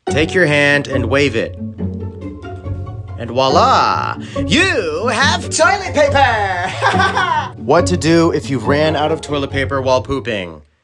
Take your hand and wave it. And voila! You have toilet paper! What to do if you ran out of toilet paper while pooping?